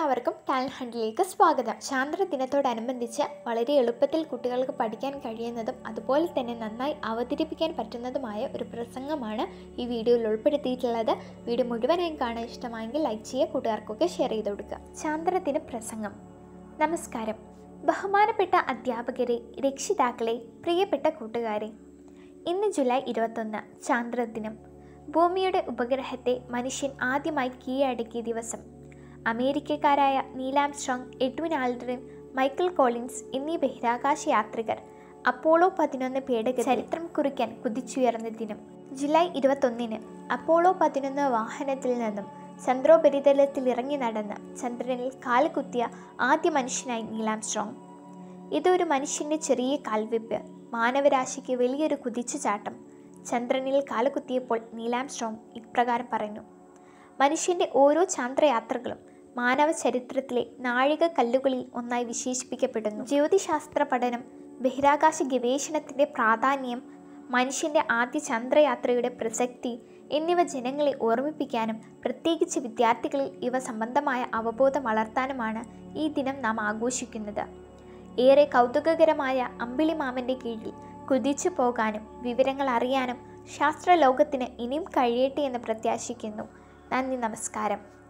എല്ലാവർക്കും ടാലന്റ് ഹണ്ടിലേക്ക് സ്വാഗതം. ചാന്ദ്രദിനത്തോടനുബന്ധിച്ച് വളരെ എളുപ്പത്തിൽ കുട്ടികൾക്ക് പഠിക്കാൻ കഴിയുന്നതും അതുപോലെ തന്നെ നന്നായി അവതരിപ്പിക്കാൻ പറ്റുന്നതുമായ ഒരു പ്രസംഗമാണ് ഈ വീഡിയോയിൽ ഉൾപ്പെടുത്തിയിട്ടുള്ളത്. വീഡിയോ മുഴുവനായും കാണാൻ ഇഷ്ടമായെങ്കിൽ ലൈക്ക് ചെയ്യുക, കൂട്ടുകാർക്കൊക്കെ ഷെയർ ചെയ്ത് കൊടുക്കുക. ചാന്ദ്രദിന പ്രസംഗം. നമസ്കാരം. ബഹുമാനപ്പെട്ട അധ്യാപകരെ, രക്ഷിതാക്കളെ, പ്രിയപ്പെട്ട കൂട്ടുകാരെ, ഇന്ന് ജൂലൈ 21 ചാന്ദ്രദിനം. ഭൂമിയുടെ ഉപഗ്രഹത്തെ മനുഷ്യൻ ആദ്യമായി കീഴടക്കിയ ദിവസം. അമേരിക്കക്കാരായ Neil Armstrong, Edwin Aldrin, Michael Collins എന്നീ ബഹിരാകാശ യാത്രികർ അപ്പോളോ 11 പേടക ചരിത്രം കുറിക്കാൻ കുതിച്ചുയർന്ന ദിനം. ജൂലൈ 21 അപ്പോളോ 11 വാഹനത്തിൽ നിന്നും ചന്ദ്രോപരിതലത്തിൽ ഇറങ്ങി നടന്ന് ചന്ദ്രനിൽ കാലുകുത്തിയ ആദ്യ മനുഷ്യനായി നീൽ ആംസ്ട്രോങ്. ഇതൊരു മനുഷ്യൻ്റെ ചെറിയ കാൽവെപ്പ്, മാനവരാശിക്ക് വലിയൊരു കുതിച്ചുചാട്ടം. ചന്ദ്രനിൽ കാലുകുത്തിയപ്പോൾ നീൽ ആംസ്ട്രോങ് ഇപ്രകാരം പറഞ്ഞു: മനുഷ്യൻ്റെ ഓരോ ചാന്ദ്രയാത്രകളും മാനവ ചരിത്രത്തിലെ നാഴികക്കല്ലുകളിൽ ഒന്നായി വിശേഷിപ്പിക്കപ്പെടുന്നു. ജ്യോതിശാസ്ത്ര പഠനം, ബഹിരാകാശ ഗവേഷണത്തിൻ്റെ പ്രാധാന്യം, മനുഷ്യൻ്റെ ആദ്യ ചന്ദ്രയാത്രയുടെ പ്രസക്തി എന്നിവ ജനങ്ങളെ ഓർമ്മിപ്പിക്കാനും പ്രത്യേകിച്ച് വിദ്യാർത്ഥികളിൽ ഇവ സംബന്ധമായ അവബോധം വളർത്താനുമാണ് ഈ ദിനം നാം ആഘോഷിക്കുന്നത്. ഏറെ കൗതുകകരമായ അമ്പിളിമാമൻ്റെ കീഴിൽ കുതിച്ചു പോകാനും വിവരങ്ങൾ അറിയാനും ശാസ്ത്രലോകത്തിന് ഇനിയും കഴിയട്ടെ എന്ന് പ്രത്യാശിക്കുന്നു. നന്ദി, നമസ്കാരം.